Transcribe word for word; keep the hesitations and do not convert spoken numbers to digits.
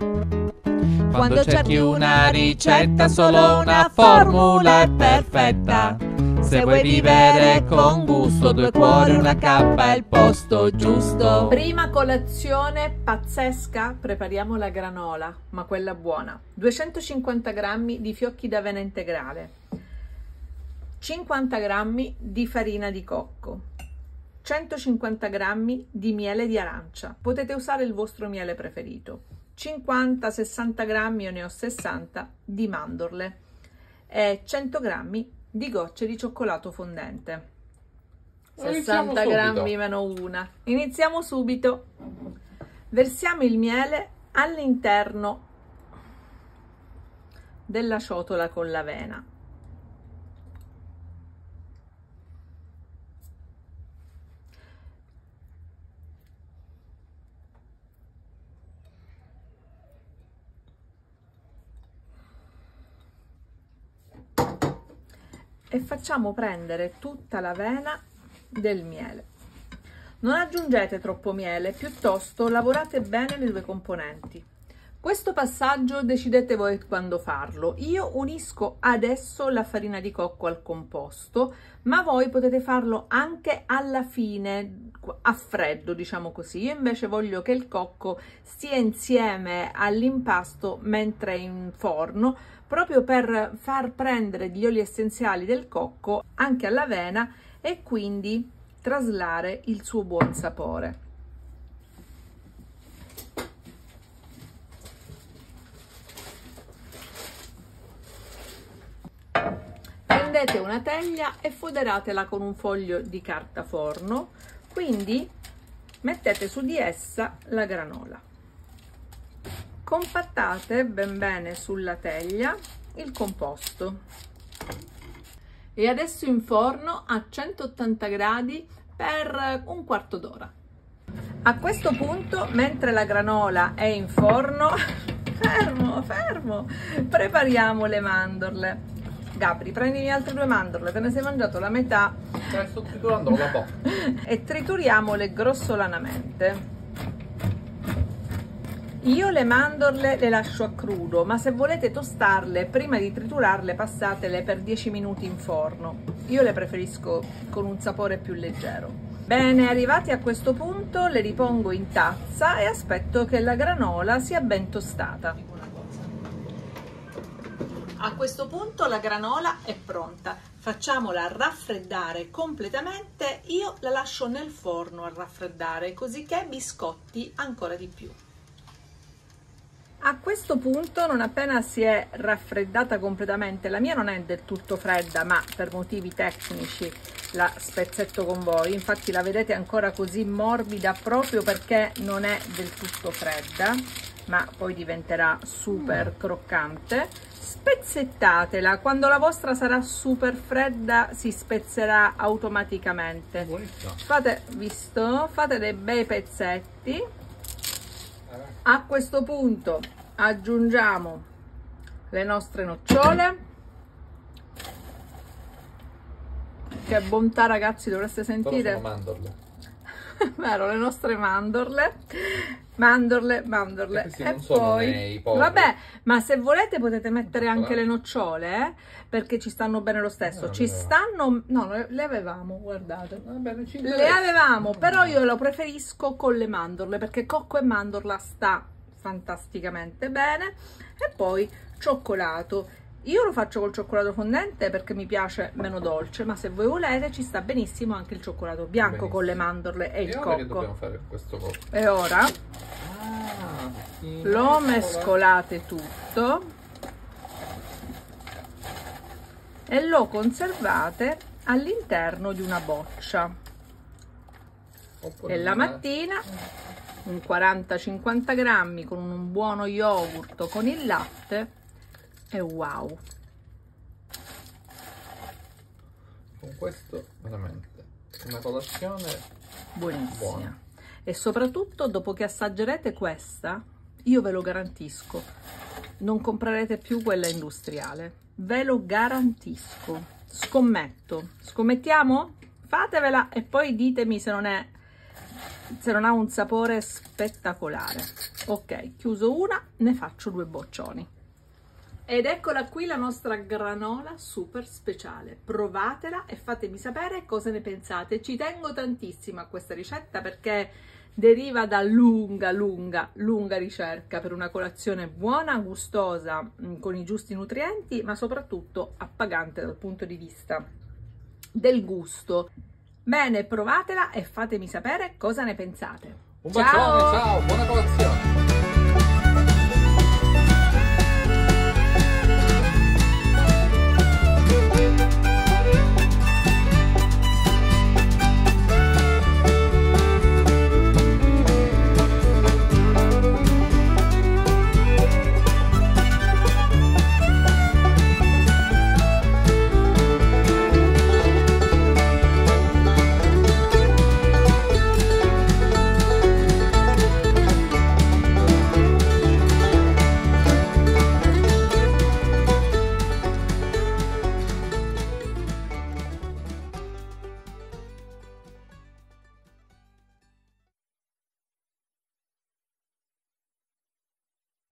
Quando cerchi una ricetta, solo una formula è perfetta. Se vuoi vivere con gusto, due cuori, una cappa è il posto giusto. Prima colazione pazzesca, prepariamo la granola, ma quella buona. duecentocinquanta grammi di fiocchi d'avena integrale, cinquanta grammi di farina di cocco, centocinquanta grammi di miele di arancia. Potete usare il vostro miele preferito. cinquanta sessanta grammi, io ne ho sessanta, di mandorle e cento grammi di gocce di cioccolato fondente. sessanta grammi meno una. Iniziamo subito. Versiamo il miele all'interno della ciotola con l'avena. E facciamo prendere tutta l'avena del miele. Non aggiungete troppo miele, piuttosto lavorate bene le due componenti. Questo passaggio decidete voi quando farlo. Io unisco adesso la farina di cocco al composto, ma voi potete farlo anche alla fine, a freddo, diciamo così. Io invece voglio che il cocco stia insieme all'impasto mentre è in forno, proprio per far prendere gli oli essenziali del cocco anche all'avena e quindi traslare il suo buon sapore. Prendete una teglia e foderatela con un foglio di carta forno, quindi mettete su di essa la granola. Compattate ben bene sulla teglia il composto e adesso in forno a centottanta gradi per un quarto d'ora. A questo punto, mentre la granola è in forno, fermo, fermo, prepariamo le mandorle. Gabri, prendimi altre due mandorle, te ne sei mangiato la metà. Eh, sto triturando la bocca. E trituriamole grossolanamente. Io le mandorle le lascio a crudo, ma se volete tostarle prima di triturarle passatele per dieci minuti in forno. Io le preferisco con un sapore più leggero. Bene, arrivati a questo punto le ripongo in tazza e aspetto che la granola sia ben tostata. A questo punto la granola è pronta. Facciamola raffreddare completamente. Io la lascio nel forno a raffreddare, così che biscotti ancora di più. A questo punto, non appena si è raffreddata completamente, la mia non è del tutto fredda, ma per motivi tecnici la spezzetto con voi, infatti la vedete ancora così morbida proprio perché non è del tutto fredda, ma poi diventerà super croccante. Spezzettatela, quando la vostra sarà super fredda si spezzerà automaticamente. Fate, visto? Fate dei bei pezzetti. A questo punto aggiungiamo le nostre nocciole. Che bontà, ragazzi, dovreste sentire. Sono mandorle. Vero, le nostre mandorle. Mandorle, mandorle. E, e non sono poi nei poveri. vabbè, ma se volete potete mettere anche le nocciole, eh, perché ci stanno bene lo stesso. No, ci no. stanno, no, le avevamo, guardate. Bene, Le avevamo, però io lo preferisco con le mandorle perché cocco e mandorla sta fantasticamente bene. E poi cioccolato. Io lo faccio col cioccolato fondente perché mi piace meno dolce, ma se voi volete ci sta benissimo anche il cioccolato bianco. Benissimo. Con le mandorle e, e il cocco. Che dobbiamo fare questo cocco? E ora ah, sì, lo mescolate tutto e lo conservate all'interno di una boccia. Oppure e la mattina un quaranta cinquanta grammi con un buono yogurt con il latte. E wow, con questo veramente una colazione buonissima. Buona. E soprattutto dopo che assaggerete questa, io ve lo garantisco, non comprerete più quella industriale, ve lo garantisco. Scommetto, scommettiamo? Fatevela e poi ditemi se non è se non ha un sapore spettacolare. Ok, chiuso una, ne faccio due boccioni. Ed eccola qui la nostra granola super speciale. Provatela e fatemi sapere cosa ne pensate. Ci tengo tantissimo a questa ricetta perché deriva da lunga, lunga, lunga ricerca per una colazione buona, gustosa, con i giusti nutrienti, ma soprattutto appagante dal punto di vista del gusto. Bene, provatela e fatemi sapere cosa ne pensate. Un bacione, ciao, ciao, buona colazione!